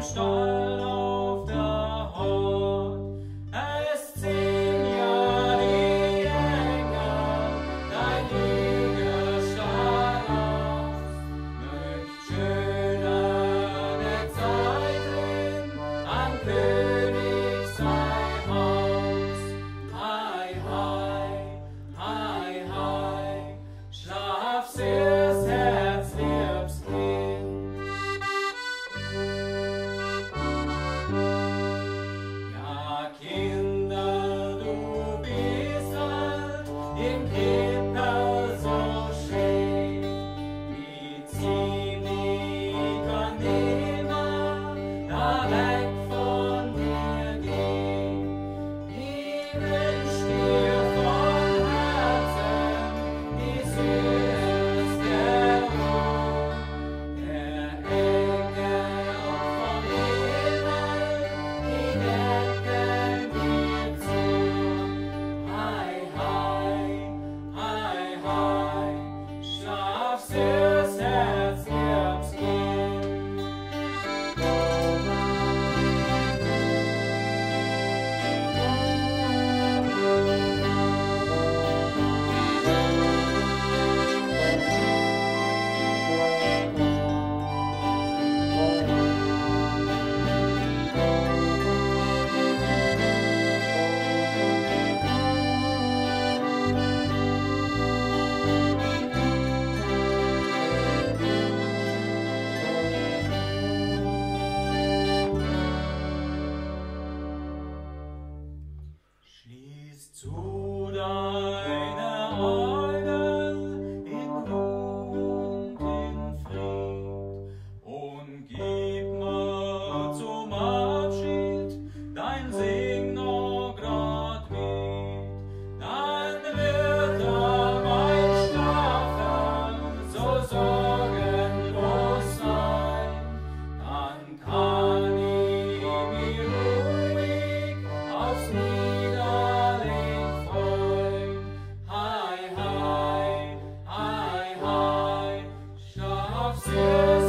Stall auf der Hort. Es ziehen ja die Engel dein Hügelstall aus. Möcht schönere Zeiten an König sei Haus. Hei, hei, hei, hei, schlaf süß Herz, liebs Kind. Ja, Kinder, du bist alt, im Kippel so schön, wie ziemlich kann niemand da weg von dir gehen. Ich wünsch dir von Herzen die süßeste Ruhe, der Engel vom Himmel, die decken dir zu. Hei, hei, hei, hei, schlaf süß Herz, liebs Kind. Schließ zu deine Augen in Ruhe und in Fried und gib mir zum Abschied dein Segen noch grad mit. Dann wird mein Schlafen so sorgenlos sein, dann kann ich mich ruhig aufs Niederling freuen. Hei, hei, hei, hei, schlaf süß.